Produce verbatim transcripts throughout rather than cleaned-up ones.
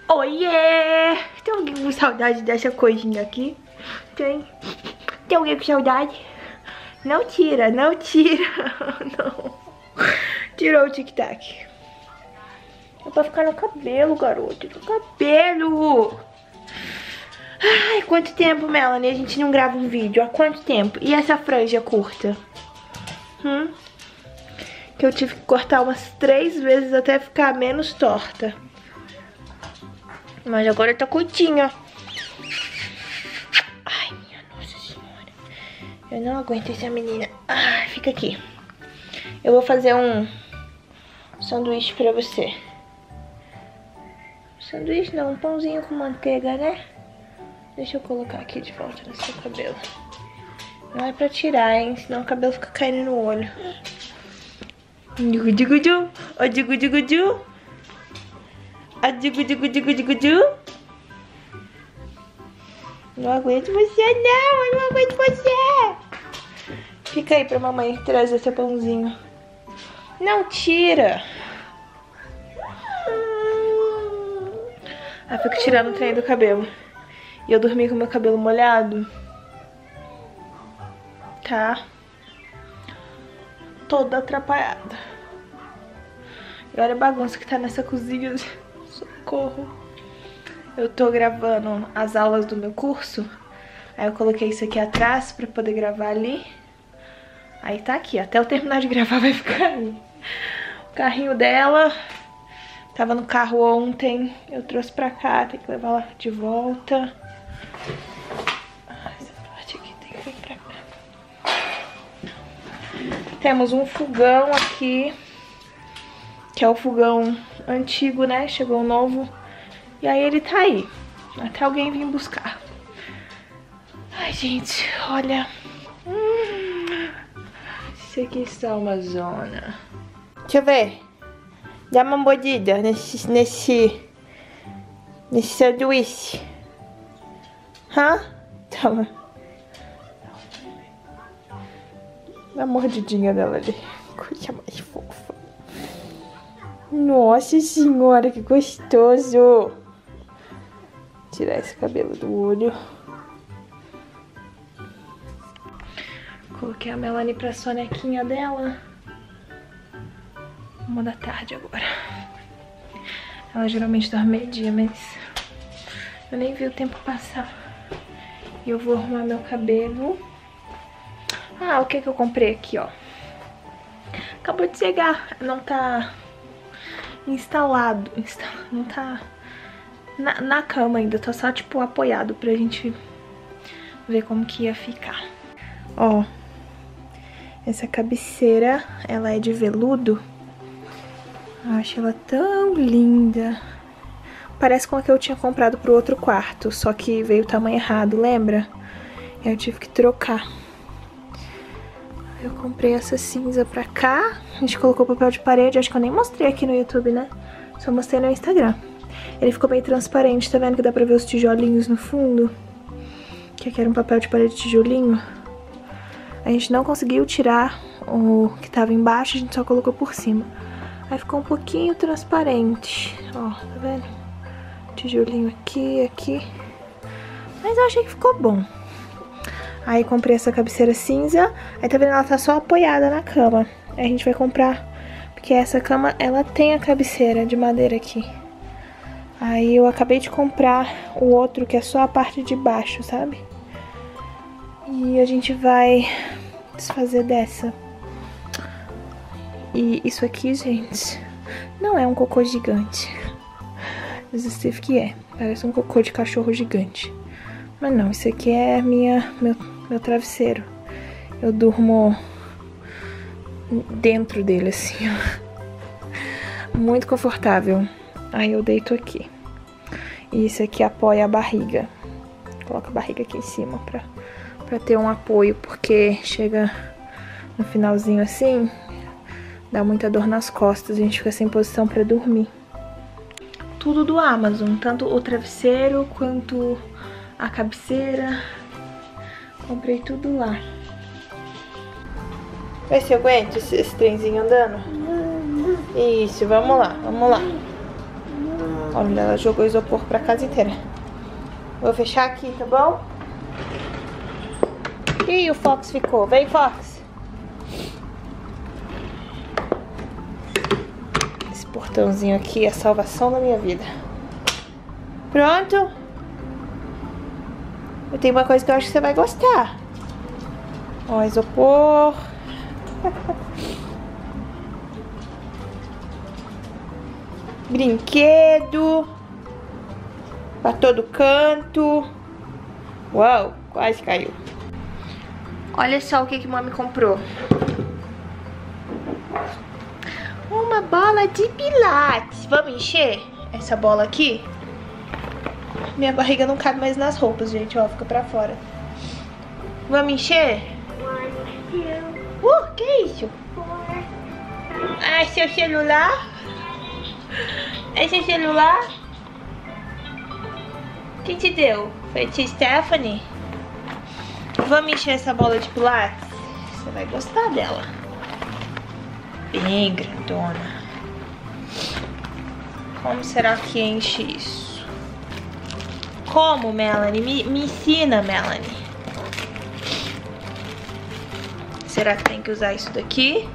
Oiê! Tem alguém com saudade dessa coisinha aqui? Tem. Tem alguém com saudade? Não tira, não tira. Não. Tirou o tic-tac. É pra ficar no cabelo, garoto. No cabelo. Ai, quanto tempo, Melanie? A gente não grava um vídeo. Há quanto tempo? E essa franja curta? Hum? Que eu tive que cortar umas três vezes até ficar menos torta. Mas agora tá curtinha. Ai, minha nossa senhora. Eu não aguento essa menina. Ai, fica aqui. Eu vou fazer um sanduíche pra você. Sanduíche não, um pãozinho com manteiga, né? Deixa eu colocar aqui de volta no seu cabelo. Não é pra tirar, hein? Senão o cabelo fica caindo no olho. Digu digu digu. Ó, digu digu digu. Ó, digu digu digu digu digu. Não aguento você, não. Eu não aguento você. Fica aí pra mamãe trazer seu pãozinho. Não tira. Aí fico tirando o trem do cabelo. E eu dormi com meu cabelo molhado. Tá? Toda atrapalhada. E olha a bagunça que tá nessa cozinha. Socorro. Eu tô gravando as aulas do meu curso. Aí eu coloquei isso aqui atrás pra poder gravar ali. Aí tá aqui. Até eu terminar de gravar vai ficar aí. O carrinho dela tava no carro ontem. Eu trouxe pra cá. Tem que levar lá de volta. Essa parte aqui tem que vir pra cá. Temos um fogão aqui, que é o fogão antigo, né? Chegou um novo. E aí ele tá aí, até alguém vir buscar. Ai, gente, olha. Hum, isso aqui está uma zona. Deixa eu ver. Dá uma mordida nesse, nesse, nesse sanduíche. Hã? Toma. Dá uma mordidinha dela ali. Coisa mais fofa. Nossa senhora, que gostoso. Tirar esse cabelo do olho. Coloquei a Melanie pra sonequinha dela. Uma da tarde agora. Ela geralmente dorme meio-dia, mas eu nem vi o tempo passar. E eu vou arrumar meu cabelo. Ah, o que que eu comprei aqui, ó. Acabou de chegar. Não tá instalado. Insta... Não tá na, na cama ainda. Tá só, tipo, apoiado pra gente ver como que ia ficar. Ó. Essa cabeceira, ela é de veludo. Eu acho ela tão linda. Parece com a que eu tinha comprado pro outro quarto. Só que veio o tamanho errado, lembra? E aí eu tive que trocar. Eu comprei essa cinza pra cá. A gente colocou papel de parede. Acho que eu nem mostrei aqui no YouTube, né? Só mostrei no Instagram. Ele ficou bem transparente. Tá vendo que dá pra ver os tijolinhos no fundo? Que aqui era um papel de parede tijolinho. A gente não conseguiu tirar o que tava embaixo. A gente só colocou por cima. Aí ficou um pouquinho transparente. Ó, tá vendo? Tijolinho aqui, aqui. Mas eu achei que ficou bom. Aí comprei essa cabeceira cinza. Aí tá vendo? Ela tá só apoiada na cama. Aí a gente vai comprar. Porque essa cama, ela tem a cabeceira de madeira aqui. Aí eu acabei de comprar o outro, que é só a parte de baixo, sabe? E a gente vai desfazer dessa. E isso aqui, gente, não é um cocô gigante. Mas o Steve que é. Parece um cocô de cachorro gigante. Mas não, isso aqui é minha, meu, meu travesseiro. Eu durmo dentro dele, assim, ó. Muito confortável. Aí eu deito aqui. E isso aqui apoia a barriga. Coloco a barriga aqui em cima pra, pra ter um apoio, porque chega no finalzinho assim, dá muita dor nas costas, a gente fica sem posição pra dormir. Tudo do Amazon, tanto o travesseiro quanto a cabeceira. Comprei tudo lá. Vê se eu aguento esse, esse trenzinho andando. Isso, vamos lá, vamos lá. Olha, ela jogou isopor pra casa inteira. Vou fechar aqui, tá bom? Ih, o Fox ficou. Vem, Fox. Esse portãozinho aqui é a salvação da minha vida. Pronto. Eu tenho uma coisa que eu acho que você vai gostar. Ó, isopor. Brinquedo. Pra todo canto. Uau, quase caiu. Olha só o que que mami comprou. Uma bola de pilates. Vamos encher essa bola aqui? Minha barriga não cabe mais nas roupas, gente. Ó, fica pra fora. Vamos encher? Uh, que isso? Ah, é seu celular? É seu celular? Quem te deu? Foi a tia Stephanie? Vamos encher essa bola de pilates? Você vai gostar dela. Bem grandona. Como será que enche isso? Como, Melanie? Me, me ensina, Melanie. Será que tem que usar isso daqui?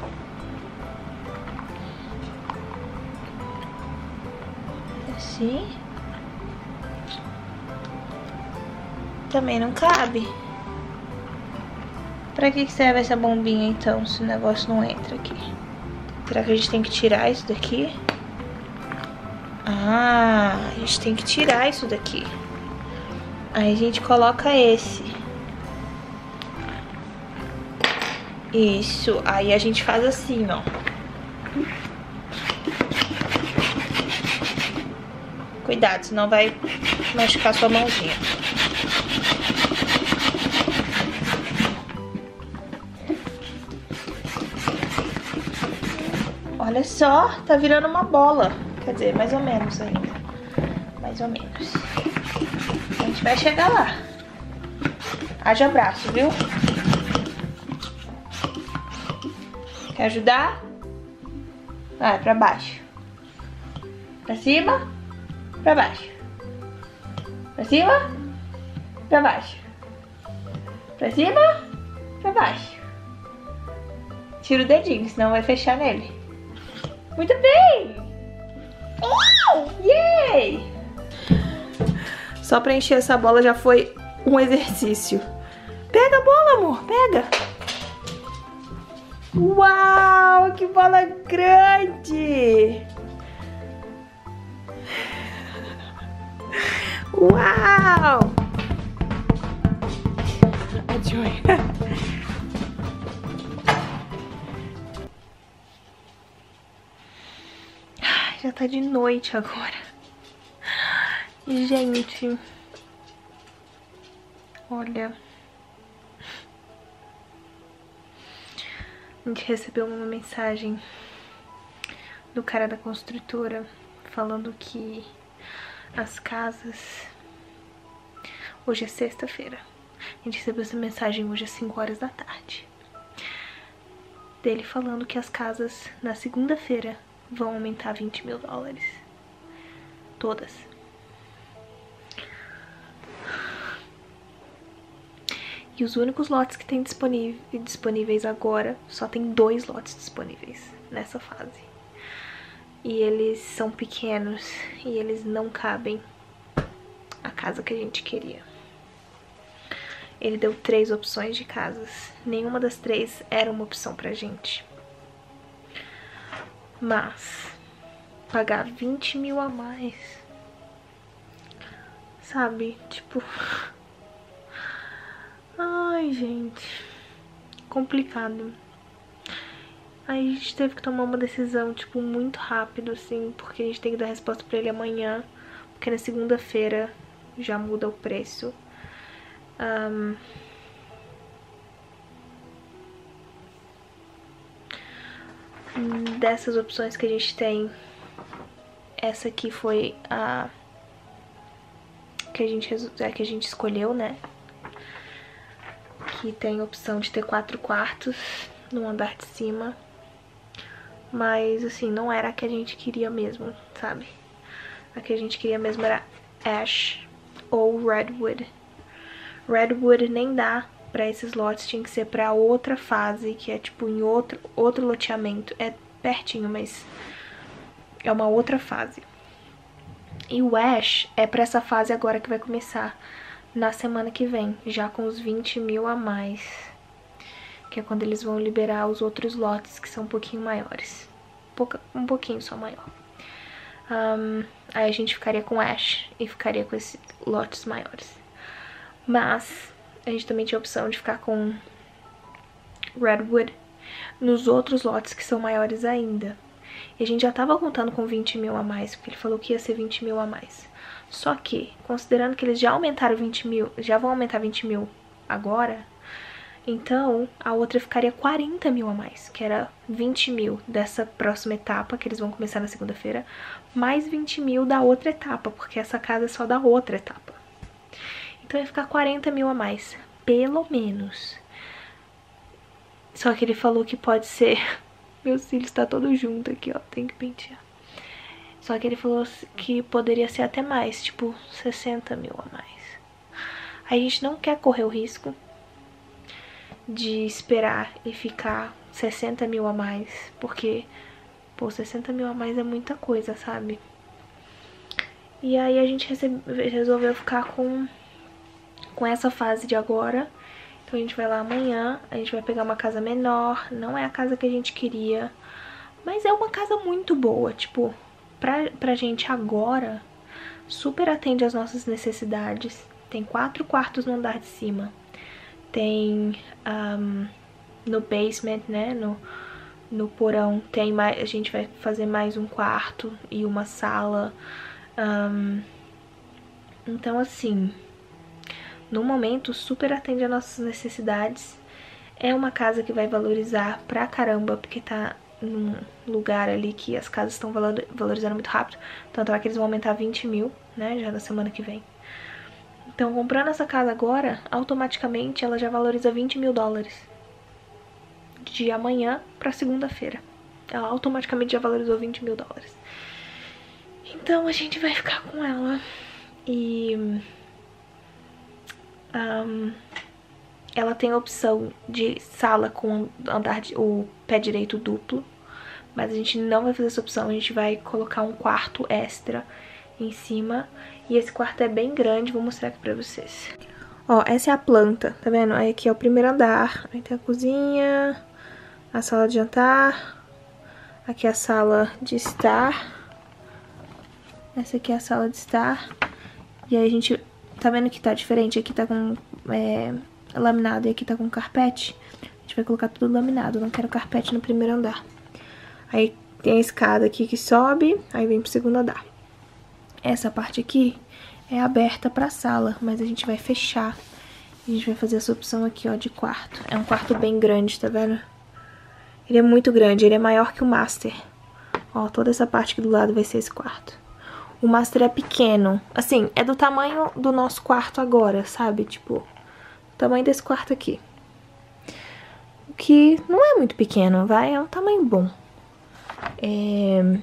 Assim. Também não cabe. Pra que serve essa bombinha então, se o negócio não entra aqui? Será que a gente tem que tirar isso daqui? Ah, a gente tem que tirar isso daqui. Aí a gente coloca esse. Isso, aí a gente faz assim, ó. Cuidado, senão vai machucar sua mãozinha. Olha só, tá virando uma bola. Quer dizer, mais ou menos ainda. Mais ou menos. A gente vai chegar lá. Haja braço, viu? Quer ajudar? Vai, pra baixo. Pra cima? Pra baixo. Pra cima? Pra baixo. Pra cima? Pra baixo. Tira o dedinho, senão vai fechar nele. Muito bem! Oh, yay! Só pra encher essa bola já foi um exercício. Pega a bola, amor, pega! Uau, que bola grande! Uau! A Joy. Já tá de noite agora. Gente, olha, a gente recebeu uma mensagem do cara da construtora falando que as casas... Hoje é sexta-feira. A gente recebeu essa mensagem hoje às cinco horas da tarde. Dele falando que as casas na segunda-feira vão aumentar vinte mil dólares. Todas. E os únicos lotes que tem disponível, disponíveis agora, só tem dois lotes disponíveis nessa fase. E eles são pequenos e eles não cabem a casa que a gente queria. Ele deu três opções de casas. Nenhuma das três era uma opção pra gente. Mas pagar vinte mil a mais, sabe? Tipo... Ai, gente, complicado. Aí a gente teve que tomar uma decisão, tipo, muito rápido, assim, porque a gente tem que dar resposta pra ele amanhã, porque na segunda-feira já muda o preço. Um... Dessas opções que a gente tem, essa aqui foi a que a gente, a que a gente escolheu, né? Que tem a opção de ter quatro quartos no andar de cima. Mas, assim, não era a que a gente queria mesmo, sabe? A que a gente queria mesmo era Ash ou Redwood. Redwood nem dá pra esses lotes, tinha que ser pra outra fase, que é tipo em outro, outro loteamento. É pertinho, mas é uma outra fase. E o Ash é pra essa fase agora que vai começar na semana que vem, já com os vinte mil a mais. Que é quando eles vão liberar os outros lotes, que são um pouquinho maiores. Pouca, um pouquinho só maior. Um, aí a gente ficaria com Ash e ficaria com esses lotes maiores. Mas a gente também tinha a opção de ficar com Redwood nos outros lotes que são maiores ainda. E a gente já tava contando com vinte mil a mais, porque ele falou que ia ser vinte mil a mais. Só que, considerando que eles já aumentaram vinte mil, já vão aumentar vinte mil agora, então a outra ficaria quarenta mil a mais, que era vinte mil dessa próxima etapa, que eles vão começar na segunda-feira, mais vinte mil da outra etapa, porque essa casa é só da outra etapa. Então ia ficar quarenta mil a mais, pelo menos. Só que ele falou que pode ser... Meus cílios tá todo junto aqui, ó, tem que pentear. Só que ele falou que poderia ser até mais, tipo sessenta mil a mais. Aí a gente não quer correr o risco de esperar e ficar sessenta mil a mais, porque, pô, sessenta mil a mais é muita coisa, sabe? E aí a gente recebe, resolveu ficar com, com essa fase de agora. Então a gente vai lá amanhã, a gente vai pegar uma casa menor, não é a casa que a gente queria, mas é uma casa muito boa, tipo, pra, pra gente agora, super atende às nossas necessidades. Tem quatro quartos no andar de cima, tem um, no basement, né, no, no porão, tem mais, a gente vai fazer mais um quarto e uma sala, um, então assim... No momento, super atende às nossas necessidades. É uma casa que vai valorizar pra caramba, porque tá num lugar ali que as casas estão valorizando muito rápido. Tanto é que eles vão aumentar vinte mil, né, já na semana que vem. Então, comprando essa casa agora, automaticamente ela já valoriza vinte mil dólares. De amanhã pra segunda-feira. Ela automaticamente já valorizou vinte mil dólares. Então, a gente vai ficar com ela. E... Um, ela tem a opção de sala com andar de, o pé direito duplo, mas a gente não vai fazer essa opção, a gente vai colocar um quarto extra em cima, e esse quarto é bem grande, vou mostrar aqui pra vocês. Ó, essa é a planta, tá vendo? Aí aqui é o primeiro andar, aí tem a cozinha, a sala de jantar, aqui é a sala de estar, essa aqui é a sala de estar, e aí a gente... Tá vendo que tá diferente? Aqui tá com é, laminado e aqui tá com carpete. A gente vai colocar tudo laminado, não quero carpete no primeiro andar. Aí tem a escada aqui que sobe, aí vem pro segundo andar. Essa parte aqui é aberta pra sala, mas a gente vai fechar. A gente vai fazer essa opção aqui, ó, de quarto. É um quarto bem grande, tá vendo? Ele é muito grande, ele é maior que o master. Ó, toda essa parte aqui do lado vai ser esse quarto. O master é pequeno, assim, é do tamanho do nosso quarto agora, sabe? Tipo, o tamanho desse quarto aqui. O que não é muito pequeno, vai, é um tamanho bom. É...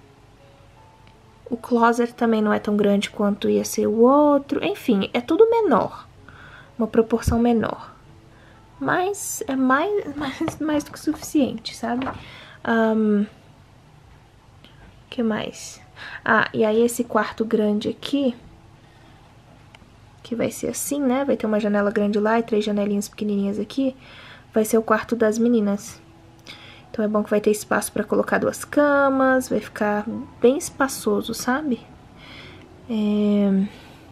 O closet também não é tão grande quanto ia ser o outro. Enfim, é tudo menor, uma proporção menor. Mas é mais, mais, mais do que suficiente, sabe? Um... O que mais? Ah, e aí esse quarto grande aqui, que vai ser assim, né? Vai ter uma janela grande lá e três janelinhas pequenininhas aqui. Vai ser o quarto das meninas. Então é bom que vai ter espaço pra colocar duas camas, vai ficar bem espaçoso, sabe? É...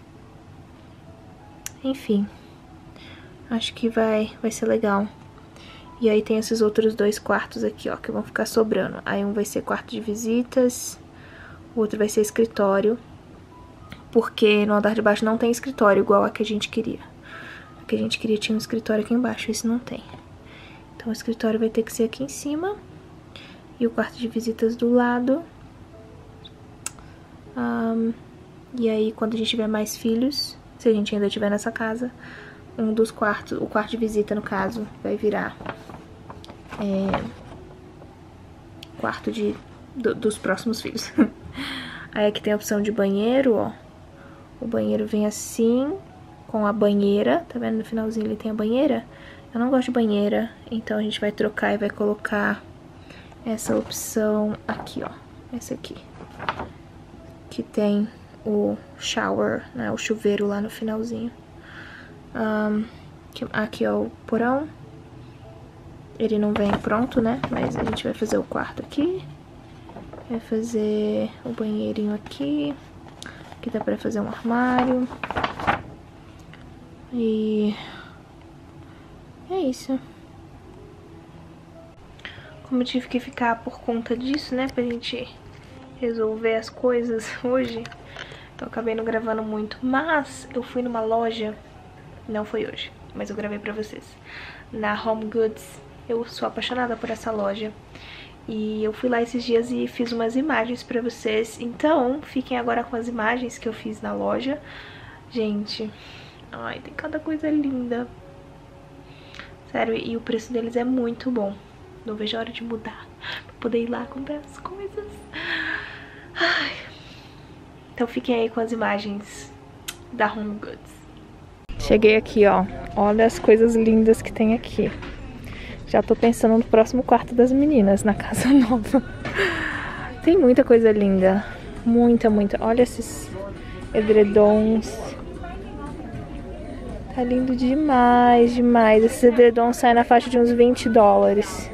Enfim, acho que vai, vai ser legal. E aí tem esses outros dois quartos aqui, ó, que vão ficar sobrando. Aí um vai ser quarto de visitas... O outro vai ser escritório, porque no andar de baixo não tem escritório igual a que a gente queria. A que a gente queria tinha um escritório aqui embaixo, esse não tem. Então o escritório vai ter que ser aqui em cima. E o quarto de visitas do lado. Um, e aí quando a gente tiver mais filhos, se a gente ainda tiver nessa casa, um dos quartos, o quarto de visita no caso, vai virar é, quarto de, do, dos próximos filhos. Aí aqui tem a opção de banheiro, ó. O banheiro vem assim, com a banheira. Tá vendo? No finalzinho ele tem a banheira. Eu não gosto de banheira, então a gente vai trocar e vai colocar essa opção aqui, ó. Essa aqui. Que tem o shower, né? O chuveiro lá no finalzinho. Um, aqui é o porão. Ele não vem pronto, né? Mas a gente vai fazer o quarto aqui. Vai fazer o banheirinho aqui. Aqui dá pra fazer um armário. E é isso. Como eu tive que ficar por conta disso, né? Pra gente resolver as coisas hoje, então eu acabei não gravando muito. Mas eu fui numa loja, não foi hoje, mas eu gravei pra vocês, na Home Goods. Eu sou apaixonada por essa loja. E eu fui lá esses dias e fiz umas imagens pra vocês. Então, fiquem agora com as imagens que eu fiz na loja. Gente, ai, tem cada coisa linda. Sério, e o preço deles é muito bom. Não vejo a hora de mudar pra poder ir lá comprar as coisas. Ai. Então fiquem aí com as imagens da Home Goods. Cheguei aqui, ó. Olha as coisas lindas que tem aqui. Já tô pensando no próximo quarto das meninas, na casa nova. Tem muita coisa linda. Muita, muita. Olha esses edredons. Tá lindo demais, demais. Esses edredons saem na faixa de uns vinte dólares.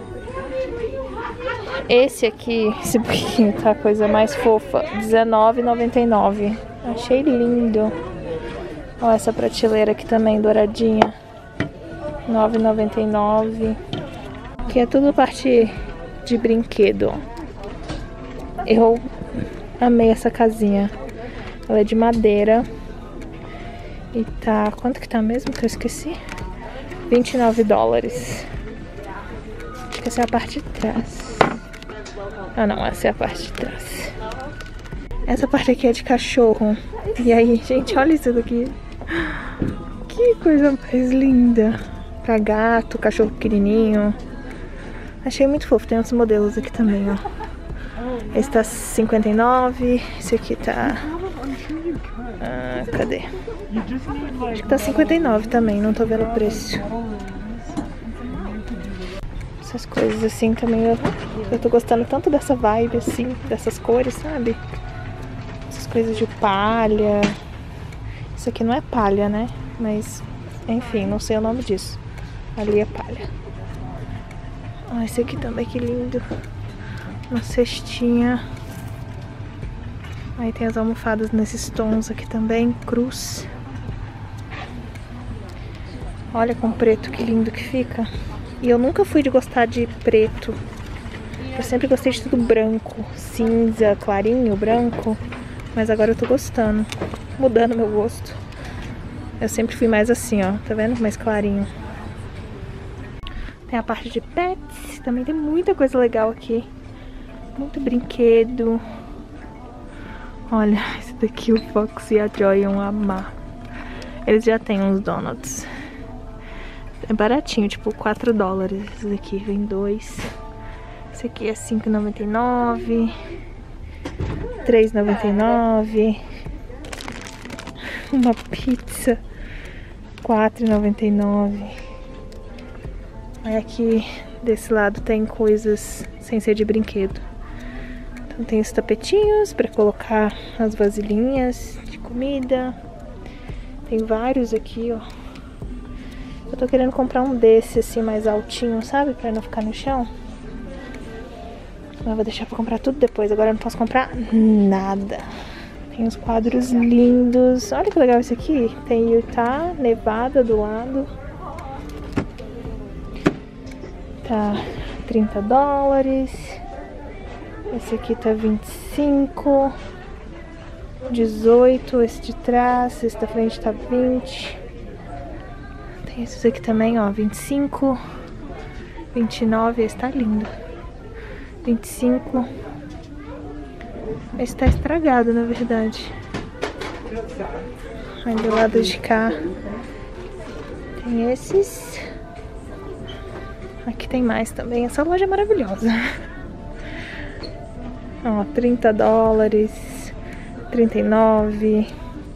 Esse aqui, esse biquinho, tá a coisa mais fofa. dezenove e noventa e nove. Achei lindo. Olha essa prateleira aqui também, douradinha. nove e noventa e nove. Aqui é tudo parte de brinquedo. Eu amei essa casinha. Ela é de madeira. E tá... Quanto que tá mesmo que eu esqueci? vinte e nove dólares. Acho que essa é a parte de trás. Ah não, essa é a parte de trás. Essa parte aqui é de cachorro. E aí, gente, olha isso daqui. Que coisa mais linda. Pra gato, cachorro pequenininho. Achei muito fofo. Tem outros modelos aqui também, ó. Esse tá cinquenta e nove. Esse aqui tá... Ah, cadê? Acho que tá cinquenta e nove também. Não tô vendo o preço. Essas coisas assim também. Eu, eu tô gostando tanto dessa vibe assim. Dessas cores, sabe? Essas coisas de palha. Isso aqui não é palha, né? Mas, enfim, não sei o nome disso. Ali é palha. Ah, esse aqui também, que lindo. Uma cestinha. Aí tem as almofadas nesses tons aqui também. Cruz. Olha com preto, que lindo que fica. E eu nunca fui de gostar de preto. Eu sempre gostei de tudo branco. Cinza, clarinho, branco. Mas agora eu tô gostando. Mudando meu gosto. Eu sempre fui mais assim, ó. Tá vendo? Mais clarinho. Tem a parte de pets. Também tem muita coisa legal aqui. Muito brinquedo. Olha, esse daqui o Fox e a Joy iam amar. Eles já têm uns donuts. É baratinho, tipo quatro dólares. Esse daqui vem dois. Esse aqui é cinco e noventa e nove. três e noventa e nove. Uma pizza quatro e noventa e nove. Aí aqui desse lado tem coisas sem ser de brinquedo. Então tem os tapetinhos pra colocar as vasilhinhas de comida. Tem vários aqui, ó. Eu tô querendo comprar um desse assim mais altinho, sabe? Pra não ficar no chão. Mas eu vou deixar pra comprar tudo depois. Agora eu não posso comprar nada. Tem uns quadros lindos. Olha que legal esse aqui. Tem Utah, Nevada do lado. Tá trinta dólares. Esse aqui tá vinte e cinco. dezoito. Esse de trás. Esse da frente tá vinte. Tem esses aqui também, ó. vinte e cinco. vinte e nove. Esse tá lindo. vinte e cinco. Esse tá estragado, na verdade. Aí do lado de cá tem esses. Aqui tem mais também. Essa loja é maravilhosa. Ó, trinta dólares. trinta e nove.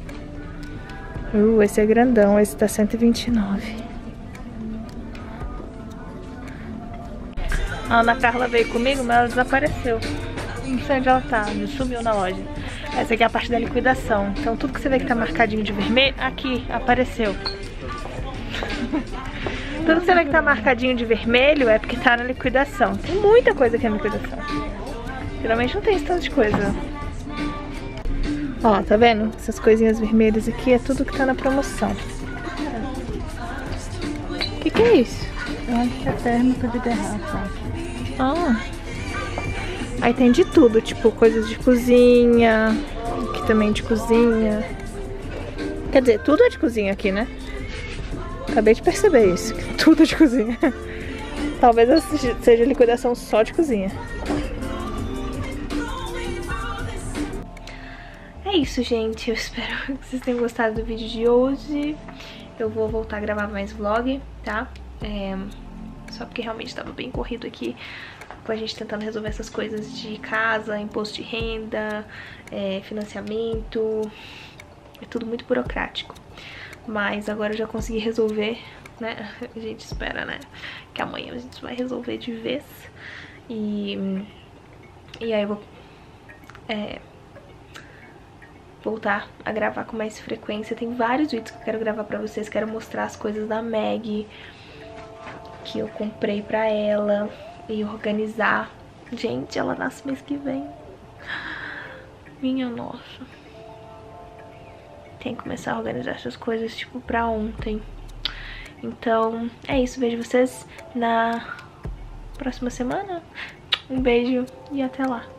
Uh, esse é grandão, esse tá cento e vinte e nove. A Ana Carla veio comigo, mas ela desapareceu. Não sei onde ela tá, sumiu na loja. Essa aqui é a parte da liquidação. Então tudo que você vê que tá marcadinho de vermelho, aqui, apareceu. Tudo que você vê que tá marcadinho de vermelho é porque tá na liquidação. Tem muita coisa aqui na liquidação. Geralmente não tem esse tanto de coisa. Ó, tá vendo? Essas coisinhas vermelhas aqui é tudo que tá na promoção. O que que é isso? Eu acho que é térmica de garrafa. Ah. Aí tem de tudo, tipo coisas de cozinha. Aqui também de cozinha. Quer dizer, tudo é de cozinha aqui, né? Acabei de perceber isso, que tudo é de cozinha. Talvez seja liquidação só de cozinha. É isso, gente. Eu espero que vocês tenham gostado do vídeo de hoje. Eu vou voltar a gravar mais vlog, tá? É... Só porque realmente estava bem corrido aqui com a gente tentando resolver essas coisas de casa, imposto de renda, é, financiamento. É tudo muito burocrático. Mas agora eu já consegui resolver, né? A gente espera, né? Que amanhã a gente vai resolver de vez. E, e aí eu vou... É, voltar a gravar com mais frequência. Tem vários vídeos que eu quero gravar pra vocês. Quero mostrar as coisas da Meg que eu comprei pra ela e organizar. Gente, ela nasce mês que vem. Minha nossa. Tem que começar a organizar essas coisas tipo pra ontem. Então é isso. Vejo vocês na próxima semana. Um beijo e até lá.